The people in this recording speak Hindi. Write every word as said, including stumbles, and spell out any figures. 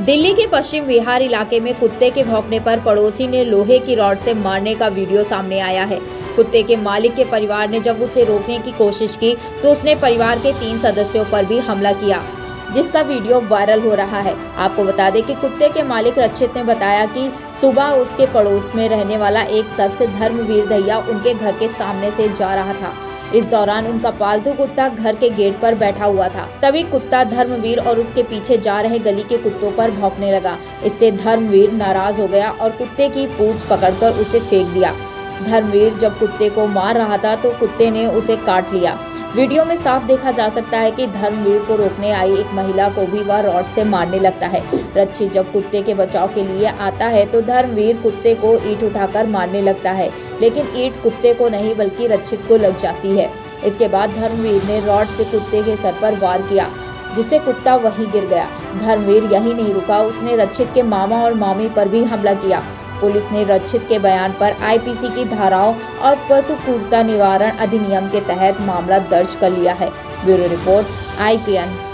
दिल्ली के पश्चिम विहार इलाके में कुत्ते के भौंकने पर पड़ोसी ने लोहे की रॉड से मारने का वीडियो सामने आया है। कुत्ते के मालिक के परिवार ने जब उसे रोकने की कोशिश की तो उसने परिवार के तीन सदस्यों पर भी हमला किया, जिसका वीडियो वायरल हो रहा है। आपको बता दें कि कुत्ते के मालिक रक्षित ने बताया कि सुबह उसके पड़ोस में रहने वाला एक शख्स धर्मवीर दहिया उनके घर के सामने से जा रहा था। इस दौरान उनका पालतू कुत्ता घर के गेट पर बैठा हुआ था। तभी कुत्ता धर्मवीर और उसके पीछे जा रहे गली के कुत्तों पर भौंकने लगा। इससे धर्मवीर नाराज हो गया और कुत्ते की पूंछ पकड़कर उसे फेंक दिया। धर्मवीर जब कुत्ते को मार रहा था तो कुत्ते ने उसे काट लिया। वीडियो में साफ देखा जा सकता है कि धर्मवीर को रोकने आई एक महिला को भी वह रॉड से मारने लगता है। रक्षित जब कुत्ते के बचाव के लिए आता है तो धर्मवीर कुत्ते को ईंट उठाकर मारने लगता है, लेकिन ईंट कुत्ते को नहीं बल्कि रक्षित को लग जाती है। इसके बाद धर्मवीर ने रॉड से कुत्ते के सर पर वार किया, जिससे कुत्ता वहीं गिर गया। धर्मवीर यहीं नहीं रुका, उसने रक्षित के मामा और मामी पर भी हमला किया। पुलिस ने रक्षित के बयान पर आईपीसी की धाराओं और पशु क्रूरता निवारण अधिनियम के तहत मामला दर्ज कर लिया है। Bureau report I P N.